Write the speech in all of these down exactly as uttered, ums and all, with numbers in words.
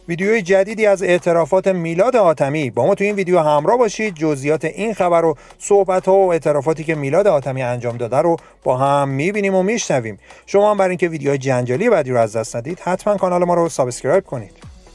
ویدیوی جدیدی از اعترافات میلاد حاتمی. با ما تو این ویدیو همراه باشید. جزئیات این خبر و صحبت‌ها و اعترافاتی که میلاد حاتمی انجام داده رو با هم می‌بینیم و میشنویم. شما هم برای اینکه ویدیوهای جنجالی بعدی رو از دست ندید حتما کانال ما رو سابسکرایب کنید.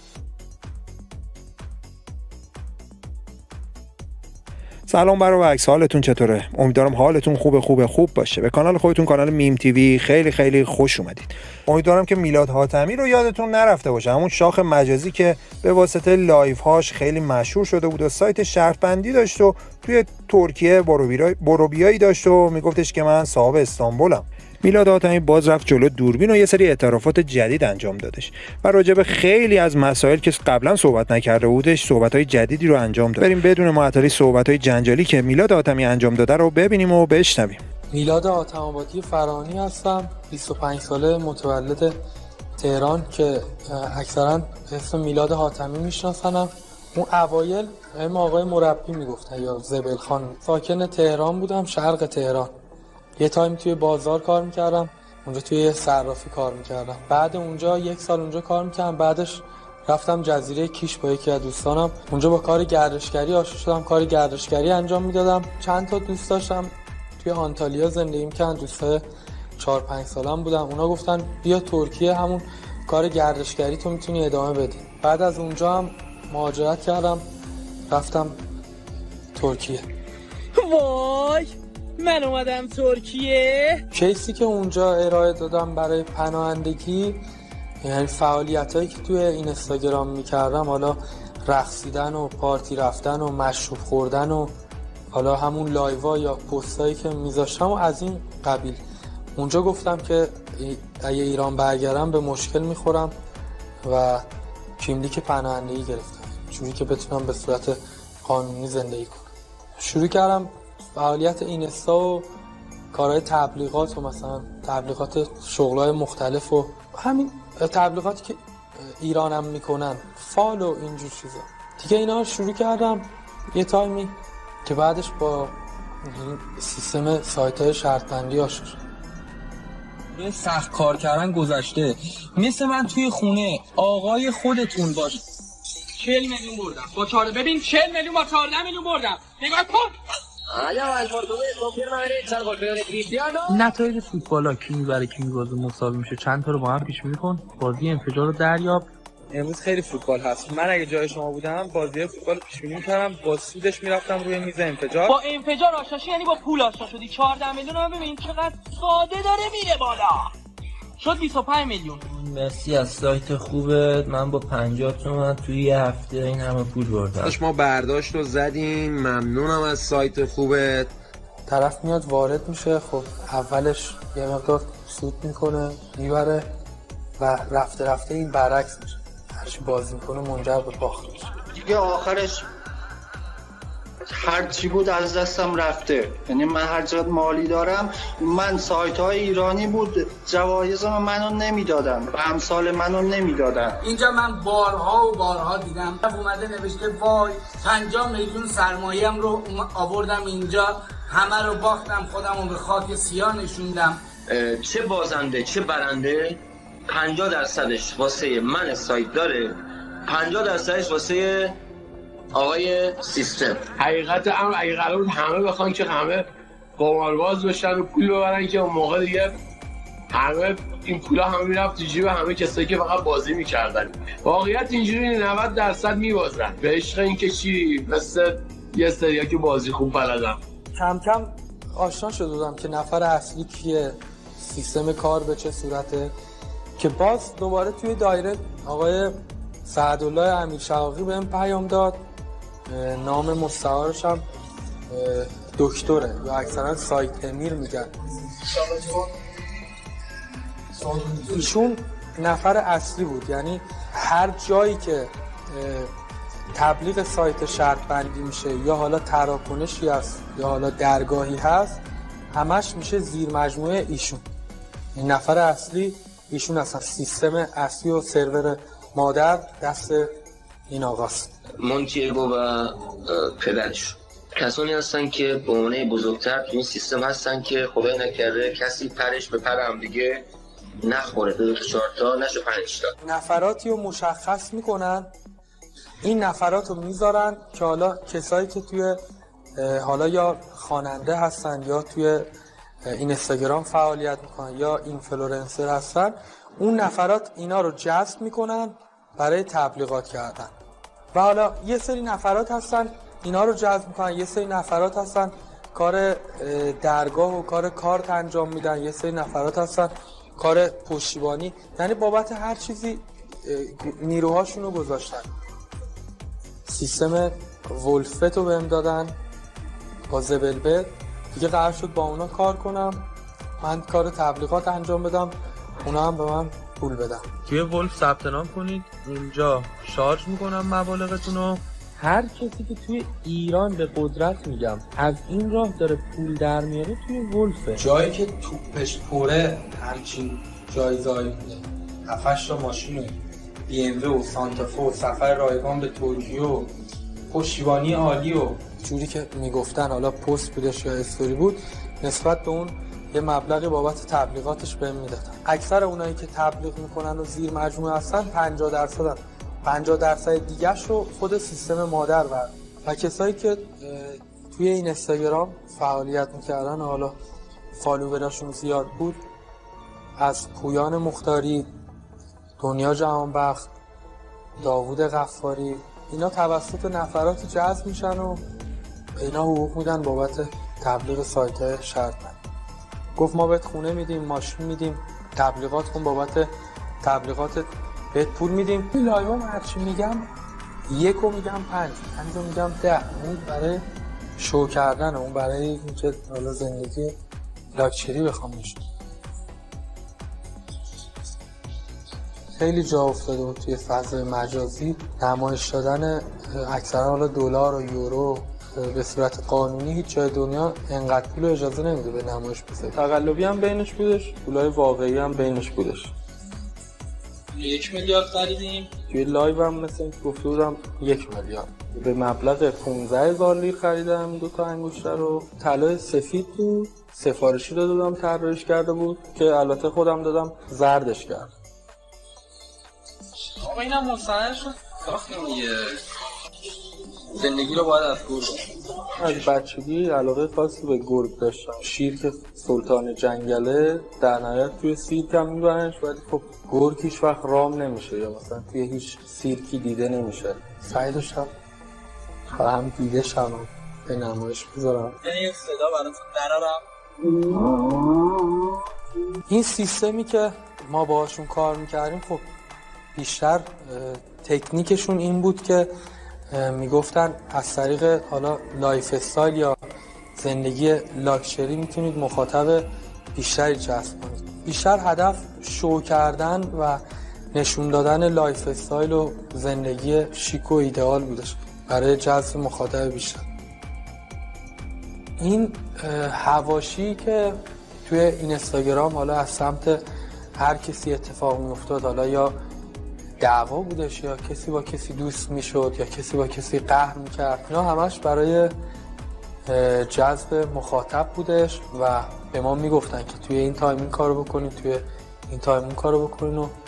سلام برای عکس، حالتون چطوره؟ امیدوارم حالتون خوب خوب خوب باشه. به کانال خودتون، کانال میم تیوی، خیلی خیلی خوش اومدید. امیدوارم که میلاد حاتمی رو یادتون نرفته باشه، همون شاخ مجازی که به واسطه لایف هاش خیلی مشهور شده بود و سایت شرط بندی داشت و توی ترکیه بروبیایی داشت و میگفتش که من صاحب استانبولم. میلاد حاتمی باز رفت جلو دوربین و یه سری اعترافات جدید انجام دادش و راجع به خیلی از مسائل که قبلا صحبت نکرده بودش صحبت‌های جدیدی رو انجام داد. بریم بدون معطلی صحبت‌های جنجالی که میلاد حاتمی انجام داده رو ببینیم و بشنویم. میلاد حاتمی‌آبادی فرانی هستم، بیست و پنج ساله، متولد تهران که اکثرا اسم میلاد حاتمی میشناسنم. اون اوایل هم آقای مربی میگفتن یا زبل خان. ساکن تهران بودم، شرق تهران. یه تایم توی بازار کار میکردم، اونجا توی صرافی کار میکردم. بعد اونجا یک سال اونجا کار میکردم، بعدش رفتم جزیره کیش با یکی از دوستانم. اونجا با کار گردشگری آشنا شدم، کار گردشگری انجام میدادم. چند تا دوست داشتم توی آنتالیا زندگی میکردن، دوستای چهار پنج سالم بودن. اونا گفتن بیا ترکیه، همون کار گردشگری تو میتونی ادامه بدی. بعد از اونجا هم مهاجرت کردم، رفتم ترکیه. وای من اومدم ترکیه. کیسی که اونجا ارائه دادم برای پناهندگی، یعنی فعالیتایی که توی اینستاگرام میکردم، حالا رقصیدن و پارتی رفتن و مشروب خوردن و حالا همون لایوا یا پستایی که میذاشتم و از این قبیل، اونجا گفتم که اگه ایران برگردم به مشکل میخورم و کیملیک پناهندگی گرفتم چون که بتونم به صورت قانونی زندگی کنم. شروع کردم فعالیت اینستا و کارهای تبلیغات و مثلا تبلیغات شغلای مختلف و همین تبلیغاتی که ایرانم میکنن، فال و اینجور چیزا دیگه. اینا شروع کردم یه تایمی که بعدش با سیستم سایت های شرط بندی آشنا شدم. این سخت کار کردن گذشته. مثل من توی خونه آقای خودتون باش. چهل میلیون بردم با چهارده، ببین چهل میلیون با چهارده میلیون بردم. نگاه کن. نتایج فوتبالا کی میبره کی میبازه مساوی میشه، چند تا رو با هم پیش بینی کن. بازی انفجار رو دریاب. امروز خیلی فوتبال هست. من اگه جای شما بودم بازی فوتبال پیش بینی می‌کردم، با سودش میرفتم روی میز انفجار. با انفجار آشناشی یعنی با پول آشنا شدی. چهارده میلیون رو ببین چقدر ساده داره میره بالا. شد بیست و پنج میلیون. مرسی از سایت خوبت. من با پنجاه تومن توی یه هفته این همه پول بردم. ما برداشت رو زدیم. ممنونم از سایت خوبت. طرف میاد وارد میشه، خب اولش یه مقدار سود میکنه میبره و رفته رفته این برعکس میشه، هرچی بازی میکنه منجر به باخت میشه. دیگه آخرش هر چی بود از دستم رفته. یعنی من هر چقدر مالی دارم، من سایت های ایرانی بود جوایزم منو نمیدادن و امثال منو نمیدادن. اینجا من بارها و بارها دیدم اومده نوشته وای پنجاه میلیون سرمایه‌ام رو آوردم اینجا، همه رو باختم، خودم رو به خاک سیاه نشوندم. چه بازنده چه برنده پنجاه درصدش واسه من سایت داره، پنجاه درصدش واسه آقای سیستم. حقیقت هم اگه قرار بود همه بخوان که همه قمارباز بشن و پول ببرن که اون موقع دیگه همه این پولا همه میرفت تو جیب همه کسایی که فقط بازی میکردن. واقعیت اینجوری نود درصد میبازن به عشق این که چی، مثل یه سریا که بازی خوب بلدم. کم کم آشنا شده بودم که نفر اصلی کیه، سیستم کار به چه صورته، که باز دوباره توی دایره آقای سعدالله امیرشقاقی بهم پیام داد. نام مستعارش هم دکتره یا اکثرا سایت امیر میگن. ایشون نفر اصلی بود، یعنی هر جایی که تبلیغ سایت شرط بندی میشه یا حالا تراکنشی هست یا حالا درگاهی هست، همش میشه زیر مجموعه ایشون. این نفر اصلی ایشون اصلا سیستم اصلی و سرور مادر دست این آقاست. مونتیگو و پدرش کسانی هستن که به عنوان بزرگتر تو این سیستم هستن که خدای نکرده کسی پرش به پر هم دیگه نخوره دو چهار تا نشه پنج تا. نفراتی رو مشخص میکنن، این نفرات رو میذارن که حالا کسایی که توی حالا یا خواننده هستن یا توی اینستاگرام فعالیت میکنن یا اینفلوئنسر هستن، اون نفرات اینا رو جذب میکنن برای تبلیغات کردن. و حالا یه سری نفرات هستن اینا رو جذب میکنن، یه سری نفرات هستن کار درگاه و کار کارت انجام میدن، یه سری نفرات هستن کار پشتیبانی، یعنی بابت هر چیزی نیروهاشون رو گذاشتن. سیستم ولفت رو بهم دادن با زبلبل، دیگه قرار شد با اونا کار کنم، من کار تبلیغات انجام بدم، اونا هم به من پول بدن. توی ولف ثبت نام کنید، اونجا شارژ میکنم مبالغتون رو. هر کسی که توی ایران به قدرت میگم از این راه داره پول در میاره توی ولفه. جایی که توپش پره همچین جایزه‌ای بوده، هفتش تا ماشین بی ام دبلیو و سانتافه و سفر رایگان به ترکیه و پشتیبانی عالی و جوری که میگفتن حالا پست بودش یا استوری بود، نسبت به اون یه مبلغی بابت تبلیغاتش بهم میدادن. اکثر اونایی که تبلیغ میکنن و زیر مجموعه هستن پنجاه درصدن، پنجاه درصد دیگه‌ش رو خود سیستم مادر برد. و کسایی که توی این اینستاگرام فعالیت میکردن حالا فالووراشون زیاد بود، از پویان مختاری، دنیا جهانبخت، داوود غفاری، اینا توسط نفراتی جذب میشن و اینا حقوق میدن بابت تبلیغ سایت شرطمند. گفت ما بهت خونه میدیم، ماشین میدیم، تبلیغات کن، بابت تبلیغات بهت پول میدیم. این لایوام هرچی میگم یکو میگم پنج، پنجو میگم ده. اون برای شو کردن، اون برای اینکه حالا زندگی لاکچری بخوام بشه. خیلی جا افتاده بود توی فضای مجازی نمایش دادن اکثرا حالا دلار و یورو به صورت قانونی. هیچ جای دنیا انقدر پول اجازه نمیده به نمایش بذاره. تقلبی هم بینش بودش، پولای واقعی هم بینش بودش. یک میلیارد خریدیم. توی لایو هم مثل این گفته بودم یک میلیارد. به مبلغ پانزده هزار لیر خریدم دو تا انگشتر رو. طلای سفید بود، سفارشی داده بودم طراحیش کرده بود که البته خودم دادم زردش کرد. آقا اینم مستند شد ساختیم دیگه. زندگی رو باید از گرگ. از بچگی علاقه خاصی به گرگ داشتم. شیر که سلطان جنگله در نهایت توی سیرک هم میبرنش، ولی خب گرگ هیچ وقت رام نمیشه یا مثلا توی هیچ سیرکی دیده نمیشه. سعی داشتم هم دیده شم به نمایش بذارم. یه صدا براتون درارم. این سیستمی که ما باهاشون کار میکردیم خب بیشتر تکنیکشون این بود که میگفتن از طریق حالا لایف استایل یا زندگی لاکچری میتونید مخاطب بیشتری جذب کنید. بیشتر هدف شو کردن و نشون دادن لایف استایل و زندگی شیک و ایدئال بودش برای جذب مخاطب بیشتر. این حواشی که توی اینستاگرام حالا از سمت هر کسی اتفاق میافتاد، حالا یا دعوا بودش یا کسی با کسی دوست میشد یا کسی با کسی قهر میکرد، اینا همش برای جذب مخاطب بودش و به ما میگفتن که توی این تایم این کارو بکنید، توی این تایم این کارو بکنید. و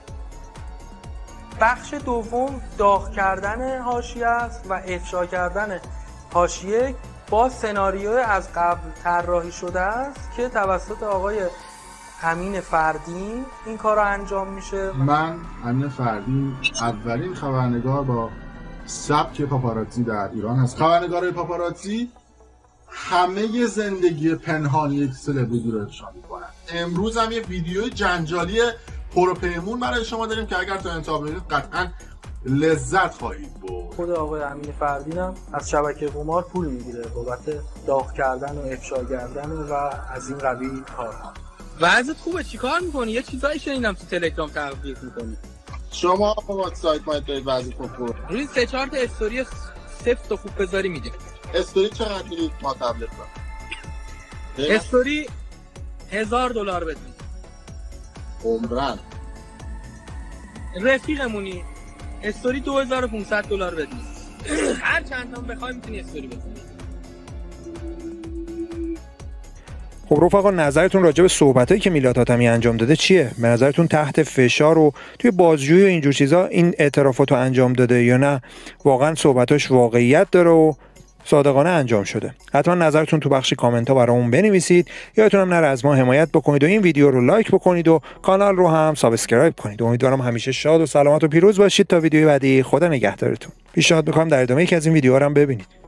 بخش دوم داغ کردن حاشیه است و افشا کردن حاشیه با سناریو از قبل طراحی شده است که توسط آقای امین فردین این کار رو انجام میشه. من امین فردین اولین خبرنگار با سبک پاپاراتزی در ایران هست. خبرنگارای پاپاراتزی همه زندگی پنهانی یک سلبریتی رو افشا میکنن. امروز هم یه ویدیو جنجالی پروپیمون برای شما داریم که اگر تا انتها ببینید قطعا لذت خواهید برد. خود آقای امین فردین هم از شبکه قمار پول میگیره بابت داغ کردن و افشا کردن و از این قبیل کارها. وضعیت خوبه، چیکار میکنی؟ یه چیزایی شنیدم تو تلگرام تبلیغ میکنی. شما با سایت ما دارید وضعیت خوب. روی سه چهار تا استوری سفت و خوب بذاری میدیم. استوری چقدر میدید ما تبلیغ کنیم؟ استوری هزار دلار بدید. عمرن. رفیقمونی. استوری دو هزار و پانصد دلار بدید. هر چند تا بخوای میتونی استوری بزنی. خب رفقا نظرتون راجع به صحبتایی که میلاد حاتمی انجام داده چیه؟ به نظرتون تحت فشار و توی بازجویی و اینجور چیزا این اعترافاتو انجام داده یا نه واقعا صحبتاش واقعیت داره و صادقانه انجام شده؟ حتما نظرتون تو بخش کامنت ها برامون بنویسید. یادتون هم نره از ما حمایت بکنید و این ویدیو رو لایک بکنید و کانال رو هم سابسکرایب کنید. امیدوارم همیشه شاد و سلامت و پیروز باشید. تا ویدیوی بعدی، خدا نگهدارتون. پیشنهاد میکنم در ادامه یکی از این ویدیوها رو هم ببینید.